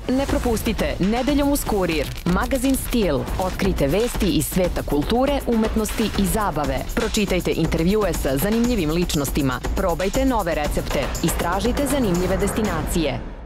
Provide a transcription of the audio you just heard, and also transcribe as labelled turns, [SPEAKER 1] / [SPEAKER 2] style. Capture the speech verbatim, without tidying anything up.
[SPEAKER 1] Ne propustite Nedeljom uz kurir, magazin Stil. Otkrite vesti iz sveta kulture, umetnosti i zabave. Pročitajte intervjue sa zanimljivim ličnostima. Probajte nove recepte. Istražite zanimljive destinacije.